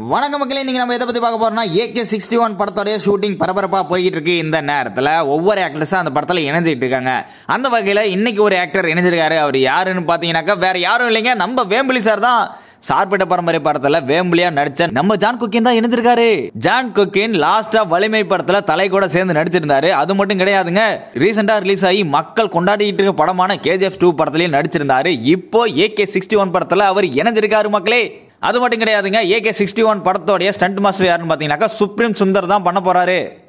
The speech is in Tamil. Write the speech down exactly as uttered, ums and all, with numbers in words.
வணக்கம் மக்களே, நீங்க நம்ம எதை பத்தி பார்க்க போறோம்னா ஏகே சிக்ஸ்டி ஒன் படத்தோட ஷூட்டிங் பரபரப்பா போயிட்டு இருக்கு. இந்த நேரத்துல ஒவ்வொரு ஆக்டர்ஸா அந்த படத்துல இணைஞ்சிட்டு இருக்காங்க. அந்த வகையில இன்னைக்கு ஒரு ஆக்டர் இணைஞ்சிருக்காரு. அவர் யாருன்னு பாத்தீங்கன்னாக்கா வேற யாரும் இல்லைங்க, நம்ம வேம்புலி சார் தான். சார்பேட்ட பரம்பரை படத்துல வேம்புலியா நடிச்ச நம்ம ஜான் குக்கின் தான் இணைஞ்சிருக்காரு. ஜான் குக்கின் லாஸ்டா வலிமை படத்துல தலை கூட சேர்ந்து நடிச்சிருந்தாரு. அது மட்டும் கிடையாதுங்க, ரீசெண்டா ரிலீஸ் ஆகி மக்கள் கொண்டாடிட்டு இருக்க படமான கேஜிஎஃப் டூ படத்திலயும் நடிச்சிருந்தாரு. இப்போ ஏகே சிக்ஸ்டி ஒன் படத்துல அவர் இணைஞ்சிருக்காரு மக்களே. அது மட்டும் கிடையாதுங்க, ஏகே சிக்ஸ்டி ஒன் படத்தோடைய ஸ்டண்ட் மாஸ்டர் யாருன்னு பாத்தீங்கன்னாக்கா சுப்ரீம் சுந்தர் தான் பண்ண போறாரு.